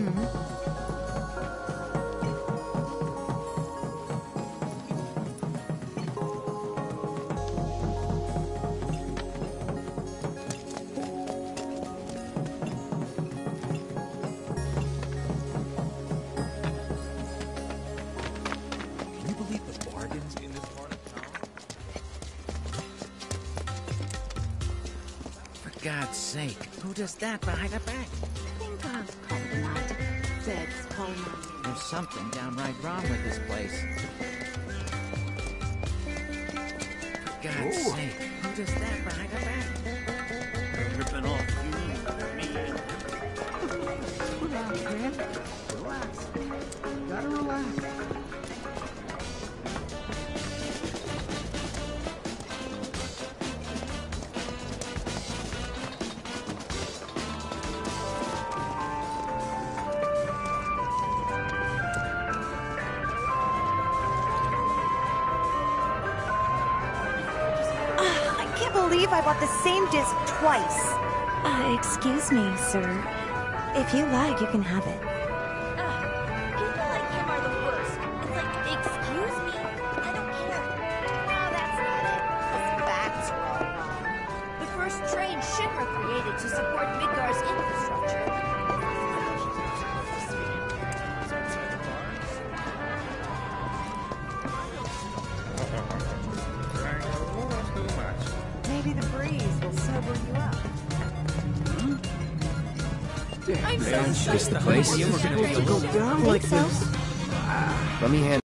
For God's sake, who does that behind her back? Think of probably not. Zed's calling on you. There's something downright wrong with this place. For God's sake, who does that behind her back? Ripping off me. Relax, man. Relax. Gotta relax. I can't believe I bought the same disc twice. Excuse me, sir. If you like, you can have it. People like him are the worst. It's like, excuse me? I don't care. No, that's not it. His facts are all wrong. The first train Shinra created to support Midgar's infrastructure. Maybe the breeze will sober you up. I'm so Is this the place? We're gonna go down like this. Let me handle